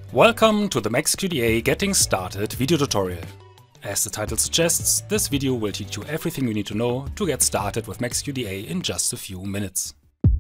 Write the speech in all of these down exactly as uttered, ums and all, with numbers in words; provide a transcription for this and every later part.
Welcome to the MaxQDA Getting Started video tutorial. As the title suggests, this video will teach you everything you need to know to get started with MaxQDA in just a few minutes.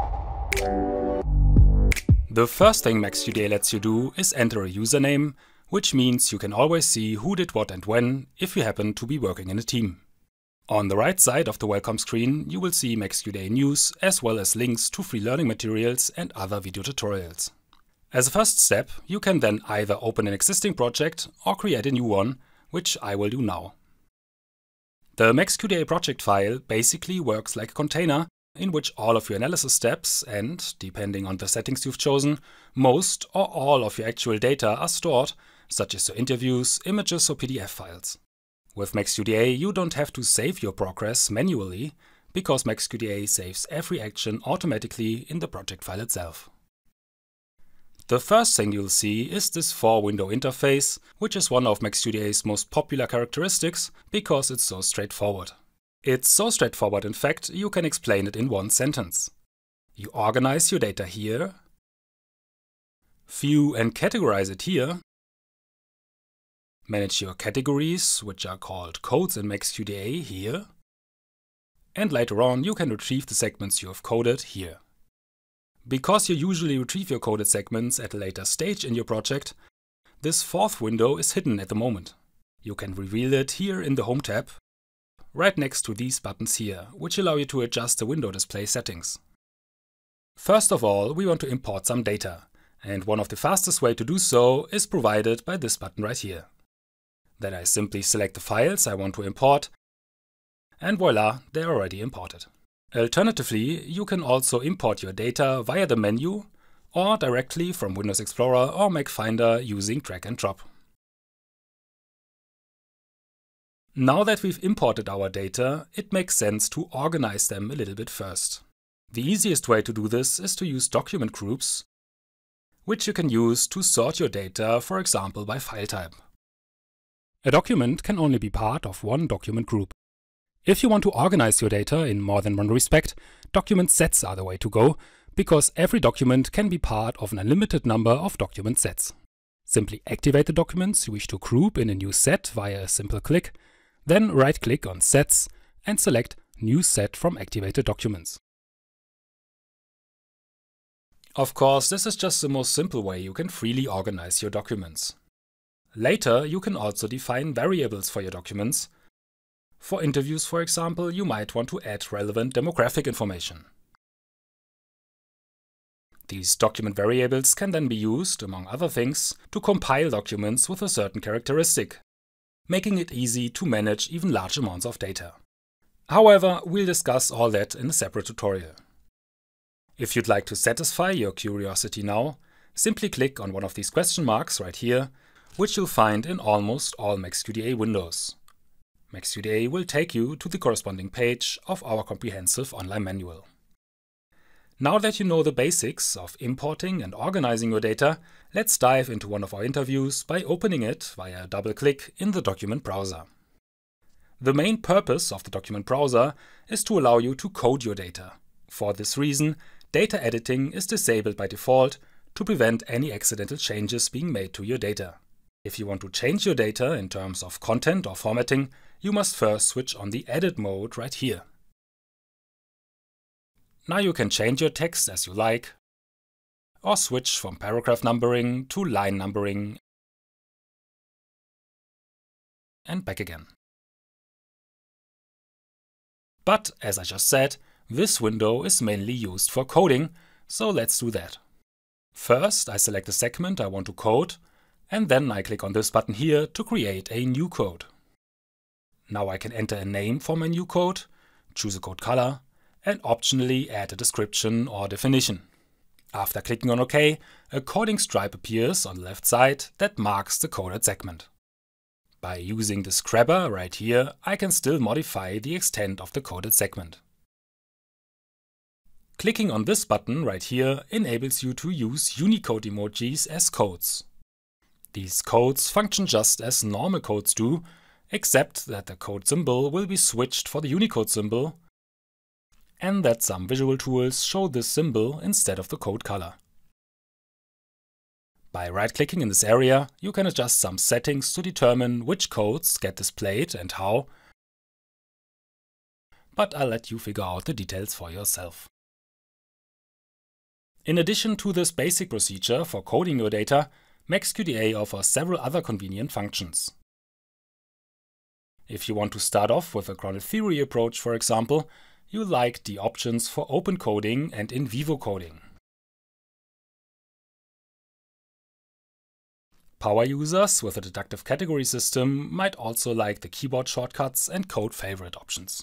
The first thing MaxQDA lets you do is enter a username, which means you can always see who did what and when if you happen to be working in a team. On the right side of the welcome screen you will see MaxQDA news as well as links to free learning materials and other video tutorials. As a first step, you can then either open an existing project or create a new one, which I will do now. The MaxQDA project file basically works like a container in which all of your analysis steps and, depending on the settings you've chosen, most or all of your actual data are stored, such as your interviews, images or P D F files. With MaxQDA you don't have to save your progress manually, because MaxQDA saves every action automatically in the project file itself. The first thing you'll see is this four-window interface, which is one of MaxQDA's most popular characteristics because it's so straightforward. It's so straightforward, in fact, you can explain it in one sentence. You organize your data here, view and categorize it here, manage your categories, which are called codes in MaxQDA, here, and later on you can retrieve the segments you have coded here. Because you usually retrieve your coded segments at a later stage in your project, this fourth window is hidden at the moment. You can reveal it here in the Home tab, right next to these buttons here, which allow you to adjust the window display settings. First of all, we want to import some data, and one of the fastest way to do so is provided by this button right here. Then I simply select the files I want to import, and voila, they're already imported. Alternatively, you can also import your data via the menu or directly from Windows Explorer or Mac Finder using drag and drop. Now that we've imported our data, it makes sense to organize them a little bit first. The easiest way to do this is to use document groups, which you can use to sort your data, for example by file type. A document can only be part of one document group. If you want to organize your data in more than one respect, document sets are the way to go, because every document can be part of an unlimited number of document sets. Simply activate the documents you wish to group in a new set via a simple click, then right-click on Sets and select New Set from Activated Documents. Of course, this is just the most simple way you can freely organize your documents. Later, you can also define variables for your documents. For interviews, for example, you might want to add relevant demographic information. These document variables can then be used, among other things, to compile documents with a certain characteristic, making it easy to manage even large amounts of data. However, we'll discuss all that in a separate tutorial. If you'd like to satisfy your curiosity now, simply click on one of these question marks right here, which you'll find in almost all MaxQDA windows. MaxQDA will take you to the corresponding page of our comprehensive online manual. Now that you know the basics of importing and organizing your data, let's dive into one of our interviews by opening it via a double click in the document browser. The main purpose of the document browser is to allow you to code your data. For this reason, data editing is disabled by default to prevent any accidental changes being made to your data. If you want to change your data in terms of content or formatting, you must first switch on the edit mode right here. Now you can change your text as you like, or switch from paragraph numbering to line numbering, and back again. But as I just said, this window is mainly used for coding, so let's do that. First, I select the segment I want to code, and then I click on this button here to create a new code. Now I can enter a name for my new code, choose a code color, and optionally add a description or definition. After clicking on OK, a coding stripe appears on the left side that marks the coded segment. By using this grabber right here, I can still modify the extent of the coded segment. Clicking on this button right here enables you to use Unicode emojis as codes. These codes function just as normal codes do, except that the code symbol will be switched for the Unicode symbol, and that some visual tools show this symbol instead of the code color. By right-clicking in this area, you can adjust some settings to determine which codes get displayed and how, but I'll let you figure out the details for yourself. In addition to this basic procedure for coding your data, MaxQDA offers several other convenient functions. If you want to start off with a grounded theory approach, for example, you like the options for open coding and in vivo coding. Power users with a deductive category system might also like the keyboard shortcuts and code favorite options.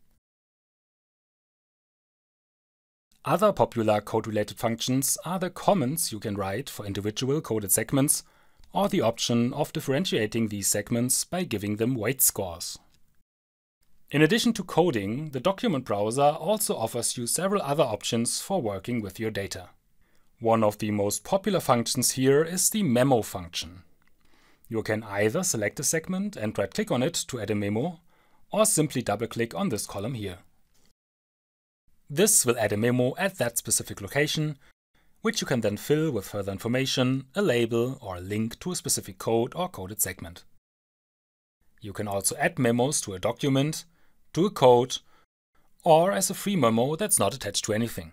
Other popular code-related functions are the comments you can write for individual coded segments, or the option of differentiating these segments by giving them weight scores. In addition to coding, the document browser also offers you several other options for working with your data. One of the most popular functions here is the memo function. You can either select a segment and right-click on it to add a memo, or simply double-click on this column here. This will add a memo at that specific location, which you can then fill with further information, a label, or a link to a specific code or coded segment. You can also add memos to a document, to a code, or as a free memo that's not attached to anything.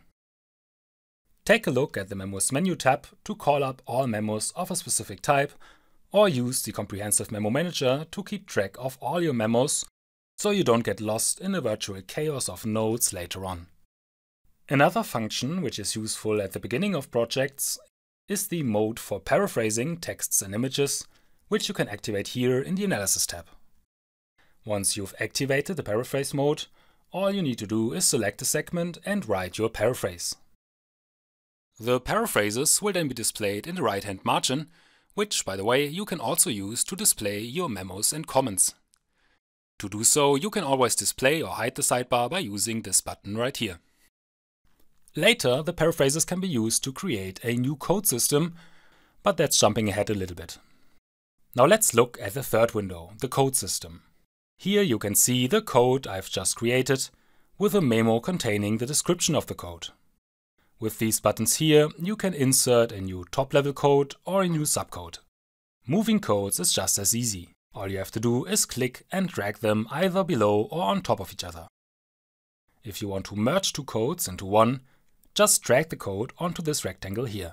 Take a look at the Memos menu tab to call up all memos of a specific type, or use the Comprehensive Memo Manager to keep track of all your memos so you don't get lost in a virtual chaos of nodes later on. Another function which is useful at the beginning of projects is the mode for paraphrasing texts and images, which you can activate here in the Analysis tab. Once you've activated the paraphrase mode, all you need to do is select a segment and write your paraphrase. The paraphrases will then be displayed in the right-hand margin, which, by the way, you can also use to display your memos and comments. To do so, you can always display or hide the sidebar by using this button right here. Later, the paraphrases can be used to create a new code system, but that's jumping ahead a little bit. Now let's look at the third window, the code system. Here you can see the code I've just created, with a memo containing the description of the code. With these buttons here, you can insert a new top-level code or a new subcode. Moving codes is just as easy. All you have to do is click and drag them either below or on top of each other. If you want to merge two codes into one, just drag the code onto this rectangle here.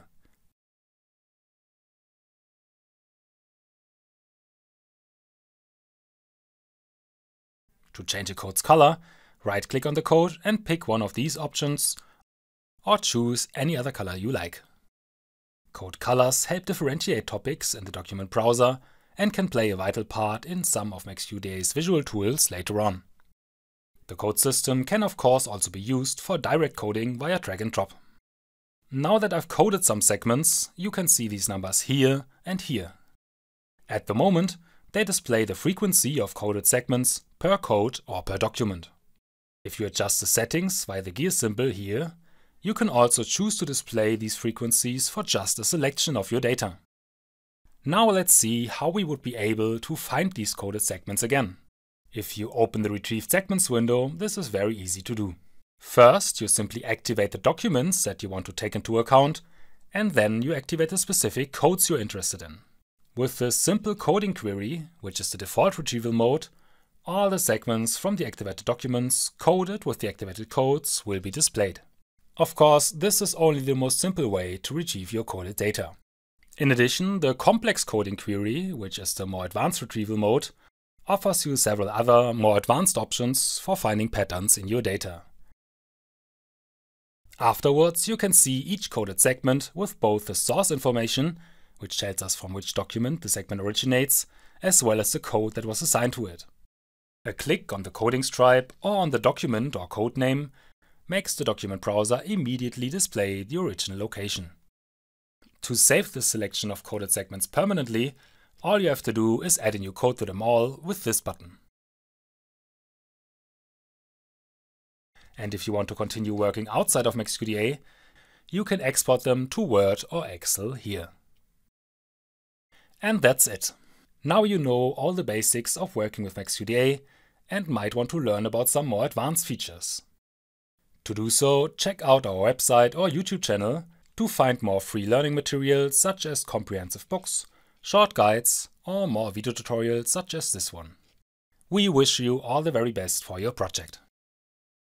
To change a code's color, right-click on the code and pick one of these options, or choose any other color you like. Code colors help differentiate topics in the document browser and can play a vital part in some of MaxQDA's visual tools later on. The code system can of course also be used for direct coding via drag and drop. Now that I've coded some segments, you can see these numbers here and here. At the moment, they display the frequency of coded segments per code or per document. If you adjust the settings via the gear symbol here, you can also choose to display these frequencies for just a selection of your data. Now let's see how we would be able to find these coded segments again. If you open the Retrieved Segments window, this is very easy to do. First, you simply activate the documents that you want to take into account, and then you activate the specific codes you're interested in. With this simple coding query, which is the default retrieval mode, all the segments from the activated documents coded with the activated codes will be displayed. Of course, this is only the most simple way to retrieve your coded data. In addition, the complex coding query, which is the more advanced retrieval mode, offers you several other, more advanced options for finding patterns in your data. Afterwards, you can see each coded segment with both the source information, which tells us from which document the segment originates, as well as the code that was assigned to it. A click on the coding stripe or on the document or code name makes the document browser immediately display the original location. To save this selection of coded segments permanently, all you have to do is add a new code to them all with this button. And if you want to continue working outside of MaxQDA, you can export them to Word or Excel here. And that's it. Now you know all the basics of working with MaxQDA and might want to learn about some more advanced features. To do so, check out our website or YouTube channel, to find more free learning materials such as comprehensive books, short guides, or more video tutorials such as this one. We wish you all the very best for your project.